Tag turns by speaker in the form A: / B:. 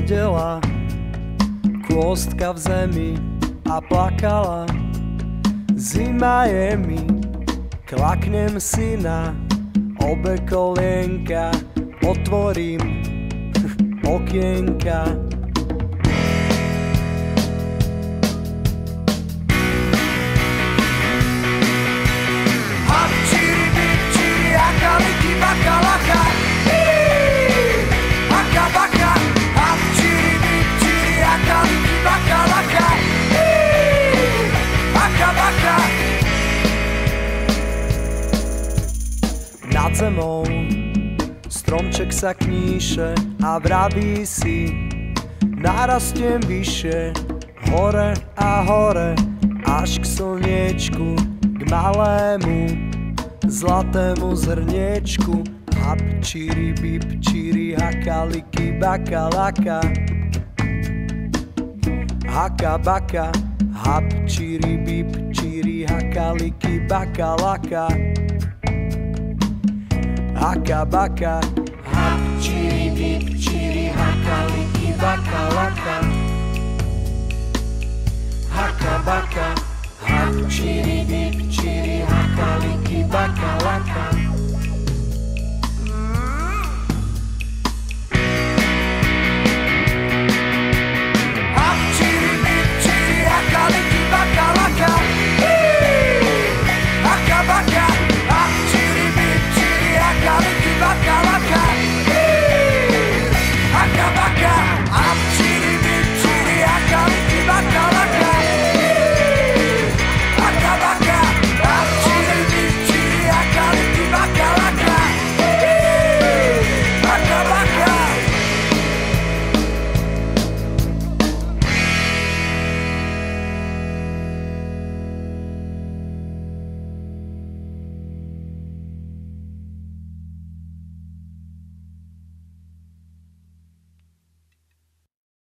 A: sedela kôstka v zemi a plakala. Zima je mi, klaknem si na obe kolienka, otvorím okienka. Nad zemou stromček sa kníše a vraví si: narastiem vyššie, hore a hore, až k slniečku, k malému zlatému zrniečku. Hap, čiri, bip, čiri, hakaliki, bakalaka. Haka, baka, hap, čiri, bip, čiri, hakaliki, bakalaka. Haka, baka, hap, čiri, bip, čiri, hakaliki, bakalaka. Haka, baka, hap, čiri, bip, čiri, hakaliki, bakalaka.